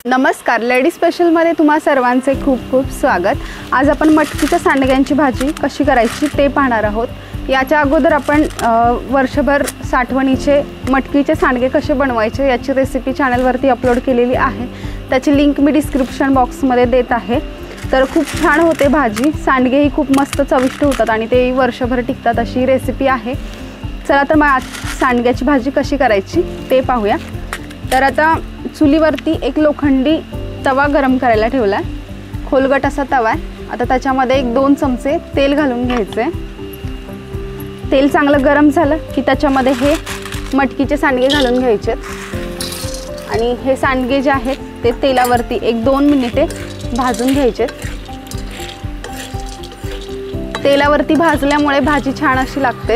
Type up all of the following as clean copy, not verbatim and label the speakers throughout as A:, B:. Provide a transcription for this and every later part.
A: नमस्कार, लेडी स्पेशलमध्ये तुम्हा सर्वांचे खूप खूप स्वागत। आज आपण मटकीच्या सांडग्यांची भाजी कशी करायची ते पाहणार आहोत। याच्या अगोदर आपण वर्षभर साठवणीचे मटकीचे सांडगे कसे बनवायचे याची रेसिपी चॅनलवरती अपलोड केलेली आहे। त्याची लिंक मी डिस्क्रिप्शन बॉक्समध्ये देत आहे। तर खूप छान होते भाजी, सांडगेही खूप मस्त चविष्ट होतात आणि ते वर्षभर टिकतात अशी रेसिपी आहे। चला तर मग आज सांडग्याची भाजी कशी करायची ते पाहूया। तर आता चुलीवरती एक लोखंडी तवा गरम करायला ठेवला आहे। खोलगट असा तवा आहे। आता त्याच्यामध्ये 1-2 चमचे तेल घालून घ्यायचे। तेल चांगलं गरम झालं की त्याच्यामध्ये हे मटकीचे सांडगे घालून घ्यायचे आणि हे सांडगे जे आहेत ते तेलावरती 1-2 मिनिटे भाजून घ्यायचे। तेलावरती भाजल्यामुळे भाजी छान अशी लागते।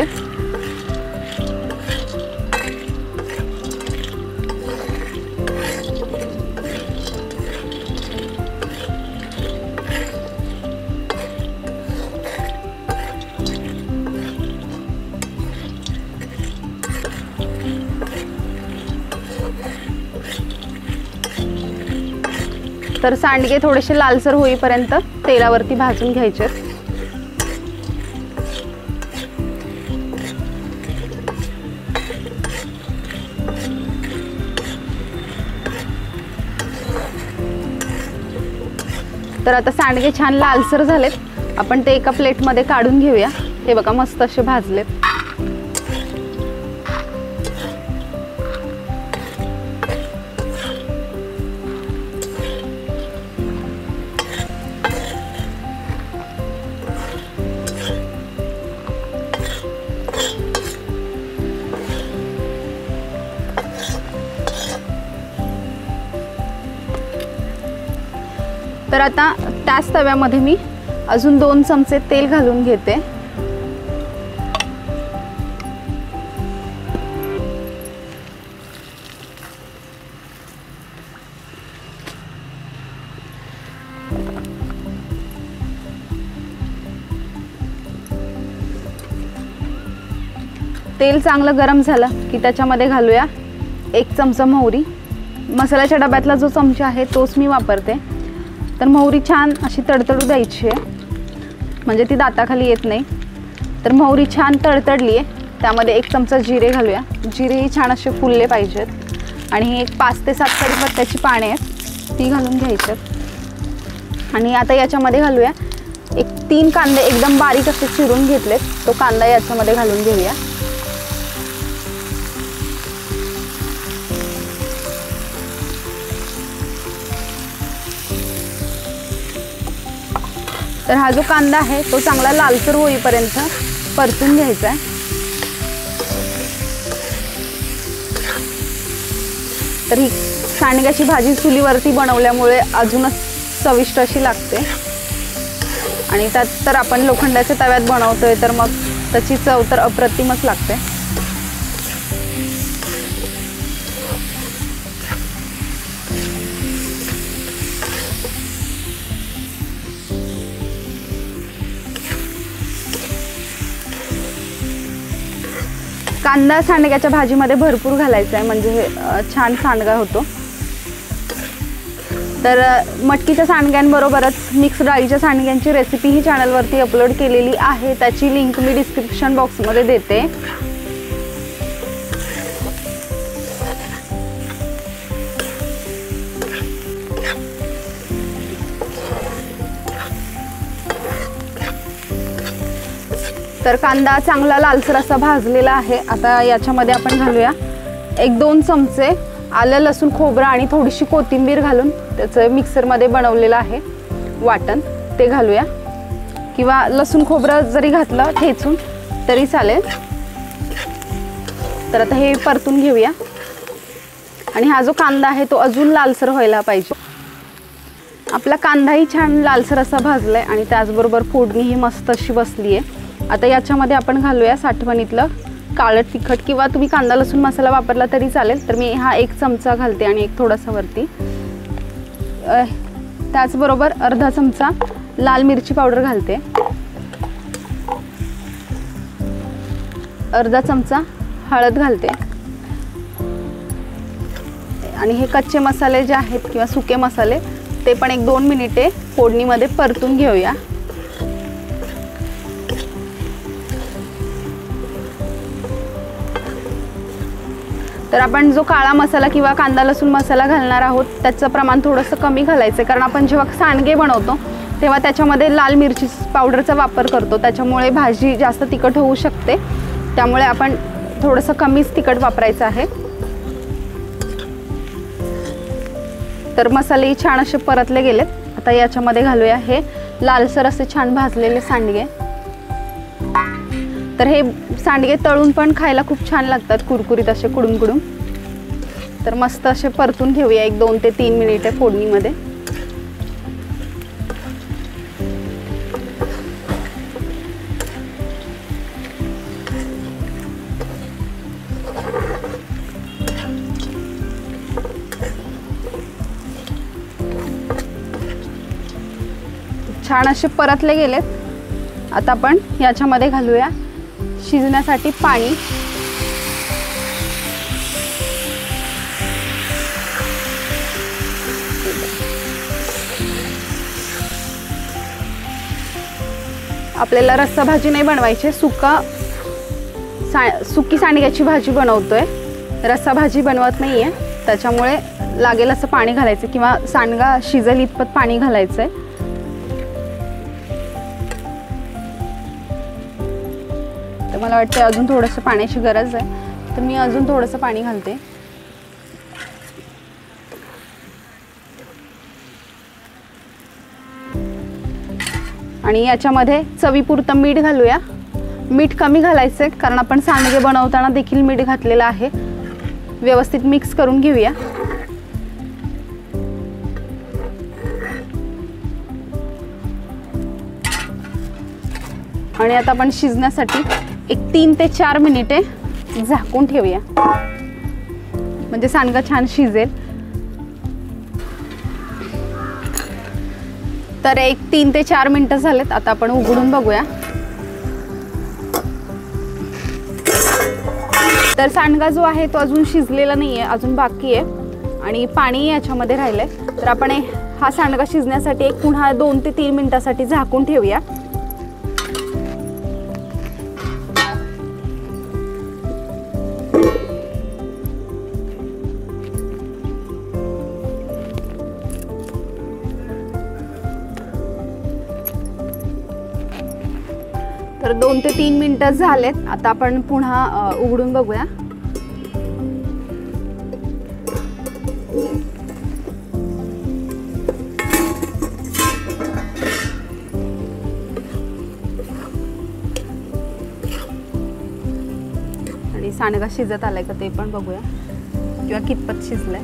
A: तर सांडगे थोडेसे लालसर होईपर्यंत तेलावरती भाजून घ्यायचे। तर आता सांडगे छान लालसर झालेत, आपण ते एका प्लेटमध्ये काढून घेऊया। हे बघा मस्त असे भाजलेत। तर आता त्याच तव्यामध्ये मी अजून 2 चमचे तेल घालून घेते। तेल चांगलं गरम झालं की त्याच्यामध्ये घालूया 1 चमचा मोहरी। मसाल्याच्या डब्यातला जो चमचा आहे तोच मी वापरते। तर मोहरी छान अशी तडतडू द्यायची आहे, म्हणजे ती दाताखाली येत नाही। तर मोहरी छान तडतडली आहे, त्यामध्ये 1 चमचा जिरे घालूया। जिरेही छान असे फुलले पाहिजेत आणि एक 5 ते 7 कढीपत्त्याची पाने आहेत ती घालून घ्यायच्यात। आणि आता याच्यामध्ये घालूया 3 कांदे एकदम बारीक असे चिरून घेतलेत, तो कांदा याच्यामध्ये घालून घेऊया। तर हा जो कांदा आहे तो चांगला लालसर होईपर्यंत परतून घ्यायचा आहे। तर ही सांडग्याची भाजी चुलीवरती बनवल्यामुळे अजूनच चविष्ट अशी लागते आणि त्यात तर आपण लोखंडाच्या तव्यात बनवतोय तर मग त्याची चव तर अप्रतिमच लागते। कांदा सांडग्याच्या भाजीमध्ये भरपूर घालायचा आहे, म्हणजे छान सांडगा होतो। तर मटकीच्या सांडग्यांबरोबरच मिक्स डाळीच्या सांडग्यांची रेसिपी ही चॅनलवरती अपलोड केलेली आहे, त्याची लिंक मी डिस्क्रिप्शन बॉक्समध्ये देते। तर कांदा चांगला लालसर असा भाजलेला आहे। आता याच्यामध्ये आपण घालूया 1-2 चमचे आलं लसूण खोबरं आणि थोडीशी कोथिंबीर घालून त्याचं मिक्सरमध्ये बनवलेलं आहे वाटण, ते घालूया। किंवा लसूण खोबरं जरी घातलं ठेचून तरी चालेल। तर आता हे परतून घेऊया आणि हा जो कांदा आहे तो अजून लालसर व्हायला पाहिजे। आपला कांदाही छान लालसर असा भाजलाय आणि त्याचबरोबर फोडणीही मस्त अशी बसली आहे। आता याच्यामध्ये आपण घालूया साठवणीतलं काळं तिखट, किंवा तुम्ही कांदा लसूण मसाला वापरला तरी चालेल। तर मी हा 1 चमचा घालते आणि एक थोडासा वरती। त्याचबरोबर अर्धा चमचा लाल मिरची पावडर घालते, अर्धा चमचा हळद घालते, आणि हे कच्चे मसाले जे आहेत किंवा सुके मसाले ते पण 1-2 मिनिटे फोडणीमध्ये परतून घेऊया। तर आपण जो काळा मसाला किंवा कांदा लसूण मसाला घालणार आहोत त्याचं प्रमाण थोडंसं कमी घालायचं, कारण आपण जेव्हा सांडगे बनवतो तेव्हा त्याच्यामध्ये लाल मिरची पावडरचा वापर करतो, त्याच्यामुळे भाजी जास्त तिखट होऊ शकते। त्यामुळे आपण थोडंसं कमीच तिखट वापरायचं आहे। तर मसाले छान असे परतले गेलेत। आता याच्यामध्ये घालूया हे लालसर असे छान भाजलेले सांडगे। तर हे सांडगे तळून पण खायला खूप छान लागतात, कुरकुरीत असे कुडूम। तर मस्त असे परतून घेऊया 1-2 ते 3 मिनिटे फोडणीमध्ये। छान असे परतले गेलेत। आता आपण याच्यामध्ये घालूया शिजण्यासाठी पाणी। आपल्याला रस्सा भाजी नाही बनवायची, सुकी सांडग्याची भाजी बनवतोय, रस्सा भाजी बनवत नाहीये, त्याच्यामुळे लागेल असं पाणी घालायचं किंवा सांडगा शिजेल इतपत पाणी घालायचंय। तर मला वाटतं अजून थोडंसं पाण्याची गरज आहे, तर मी अजून थोडंसं पाणी घालते। आणि याच्यामध्ये चवीपुरतं मीठ घालूया। मीठ कमी घालायचं कारण आपण सांडगे बनवताना देखील मीठ घातलेलं आहे। व्यवस्थित मिक्स करून घेऊया। आणि आता आपण शिजण्यासाठी 3 ते 4 मिनिटे झाकून ठेवूया, म्हणजे सांडगा छान शिजेल। तर 3 ते 4 मिनिटं झालेत। आता आपण उघडून बघूया। तर सांडगा जो आहे तो अजून शिजलेला नाहीये, अजून बाकी आहे आणि पाणी याच्यामध्ये राहिलंय। तर आपण हा सांडगा शिजण्यासाठी पुन्हा 2 ते 3 मिनिटांसाठी झाकून ठेवूया। तर 2 ते 3 मिनिटं झालेत। आता आपण पुन्हा उघडून बघूया। आणि सांडगा शिजत आलाय का ते पण बघूया, किंवा कितपत शिजलाय।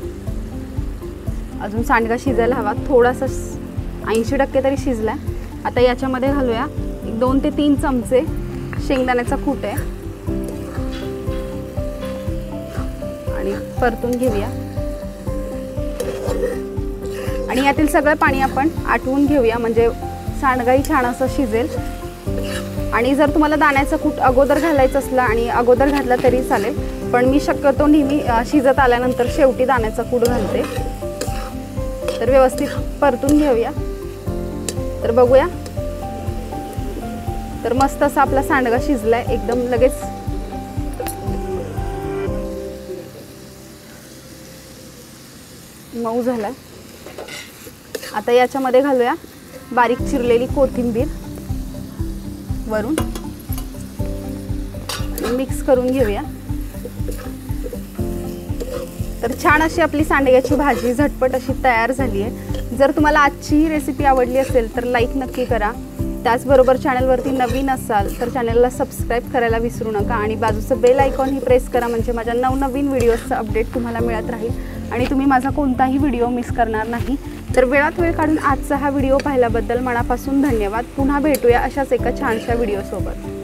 A: अजून सांडगा शिजायला हवा, थोडासा 80% तरी शिजलाय। आता याच्यामध्ये घालूया 2 ते 3 चमचे शेंगदाण्याचा कूट आहे आणि परतून घेऊया। आणि यातील सगळं पाणी आपण आटवून घेऊया, म्हणजे सांडगाही छान असं शिजेल। आणि जर तुम्हाला दाण्याचा कूट अगोदर घालायचं असला आणि अगोदर घातला तरी चालेल, पण मी शक्यतो नेहमी शिजत आल्यानंतर शेवटी दाण्याचा कूट घालते। तर व्यवस्थित परतून घेऊया। तर बघूया, तर मस्त असा आपला सांडगा शिजलाय, एकदम लगेच मऊ झालाय। आता याच्यामध्ये घालूया बारीक चिरलेली कोथिंबीर वरून, मिक्स करून घेऊया। तर छान अशी आपली सांडग्याची भाजी झटपट अशी तयार झाली आहे। जर तुम्हाला आजची ही रेसिपी आवडली असेल तर लाईक नक्की करा। त्याचबरोबर चॅनलवरती नवीन असाल तर चॅनलला सबस्क्राईब करायला विसरू नका आणि बाजूचं बेल आयकॉन ही प्रेस करा, म्हणजे माझ्या नवनवीन व्हिडिओजचा अपडेट तुम्हाला मिळत राहील आणि तुम्ही माझा कोणताही व्हिडिओ मिस करणार नाही। तर वेळात वेळ काढून आजचा हा व्हिडिओ पाहिल्याबद्दल मनापासून धन्यवाद। पुन्हा भेटूया अशाच एका छानशा व्हिडिओसोबत।